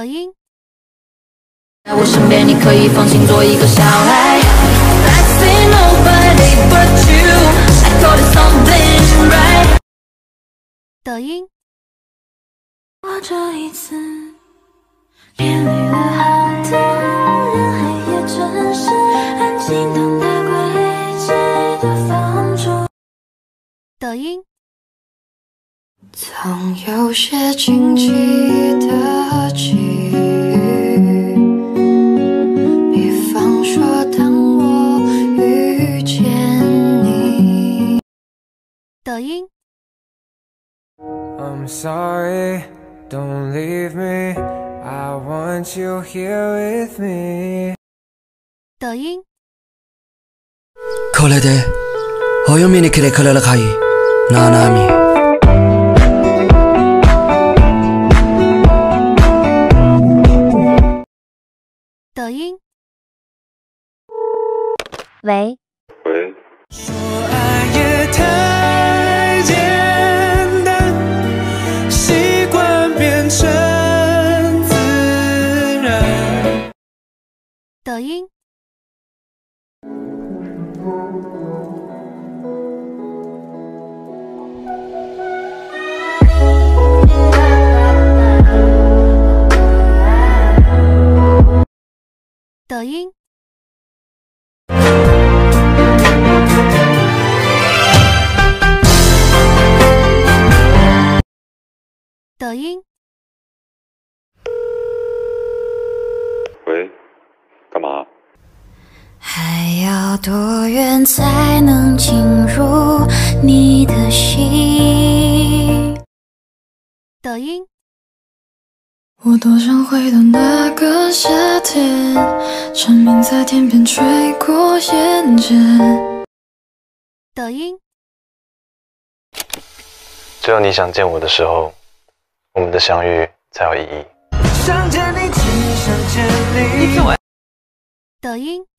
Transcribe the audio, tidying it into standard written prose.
抖音。 在我身边，你可以放心做一个小孩。I say nobody but you, I call it something right。 抖音。 我这一次面对了好多人海也真实，安静等待轨迹的放逐。 抖音。 曾有些惊奇的际遇，比方说当我遇见你。 抖音。 I'm sorry, don't leave me. I want you here with me. 抖音。 Kolede, hoyo mini kire kolala kai, nanami. 抖音。 喂。 喂。 说爱也太简单，习惯变成自然。 抖音。抖音。抖音。 喂，干嘛？ 还要多远才能进入你的心？ 抖音。 我多想回到那个夏天，蝉鸣在天边吹过眼睫。 抖音。 只有你想见我的时候，我们的相遇才有意义。 想见你，只想见你。 抖音。